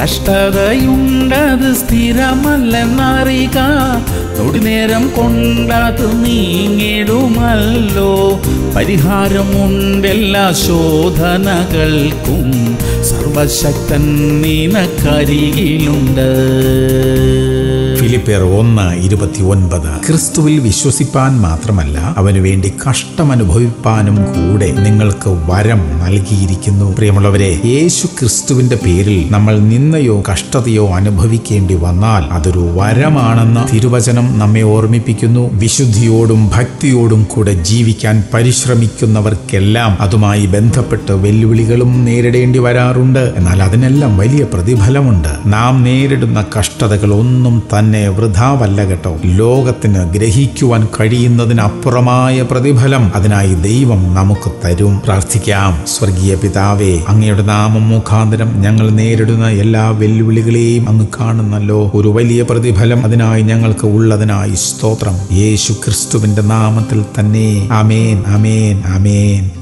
കഷ്ടതയുണ്ടത് സ്ഥിരമല്ലെന്നറിക, തൊടിനേരം കൊണ്ടത് നീങ്ങിടുമല്ലോ. പരിഹാരമുണ്ടെല്ലാ ശോധനകൾക്കും, സർവശക്തൻ നിനക്കരികിലുണ്ട്. ഫിലിപ്പിയർ 1:29. ക്രിസ്തുവിൽ വിശ്വസിപ്പാൻ മാത്രമല്ല അവനു വേണ്ടി കഷ്ടമനുഭവിപ്പാനും കൂടെ നിങ്ങൾക്ക് വരം നൽകിയിരിക്കുന്നു. പ്രിയമുള്ളവരെ, യേശു ക്രിസ്തുവിന്റെ പേരിൽ നമ്മൾ നിന്ദയോ കഷ്ടതയോ അനുഭവിക്കേണ്ടി വന്നാൽ അതൊരു വരമാണെന്ന് തിരുവചനം നമ്മെ ഓർമ്മിപ്പിക്കുന്നു. വിശുദ്ധിയോടും ഭക്തിയോടും കൂടെ ജീവിക്കാൻ പരിശ്രമിക്കുന്നവർക്കെല്ലാം അതുമായി ബന്ധപ്പെട്ട് വെല്ലുവിളികളും നേരിടേണ്ടി വരാറുണ്ട്. എന്നാൽ അതിനെല്ലാം വലിയ പ്രതിഫലമുണ്ട്. നാം നേരിടുന്ന കഷ്ടതകളൊന്നും തന്നെ വൃഥാവല്ല കേട്ടോ. ലോകത്തിന് ഗ്രഹിക്കുവാൻ കഴിയുന്നതിനപ്പുറമായ പ്രതിഫലം അതിനായി ദൈവം നമുക്ക് തരും. പ്രാർത്ഥിക്കാം. സ്വർഗീയ പിതാവേ, അങ്ങയുടെ നാമം മുഖാന്തരം ഞങ്ങൾ നേരിടുന്ന എല്ലാ വെല്ലുവിളികളെയും അങ്ങ് കാണുന്നല്ലോ. ഒരു വലിയ പ്രതിഫലം അതിനായി ഞങ്ങൾക്ക് ഉള്ളതിനായി സ്തോത്രം. യേശു ക്രിസ്തുവിന്റെ നാമത്തിൽ തന്നെ. ആമേൻ, ആമേൻ, ആമേൻ.